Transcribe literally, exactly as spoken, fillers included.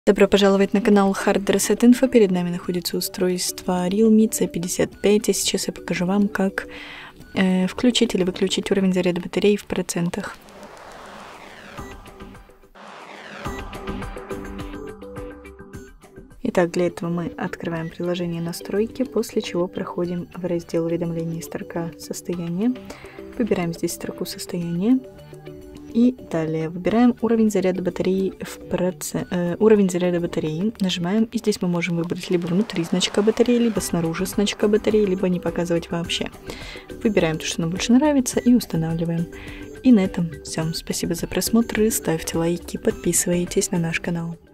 Добро пожаловать на канал Hard Reset Info. Перед нами находится устройство Realme си пятьдесят пять, и сейчас я покажу вам, как э, включить или выключить уровень заряда батареи в процентах. Итак, для этого мы открываем приложение настройки, после чего проходим в раздел уведомлений, строка состояния. Выбираем здесь строку состояния. И далее выбираем уровень заряда батареи в процент, э, уровень заряда батареи, нажимаем, и здесь мы можем выбрать либо внутри значка батареи, либо снаружи значка батареи, либо не показывать вообще. Выбираем то, что нам больше нравится, и устанавливаем. И на этом все. Спасибо за просмотр, ставьте лайки, подписывайтесь на наш канал.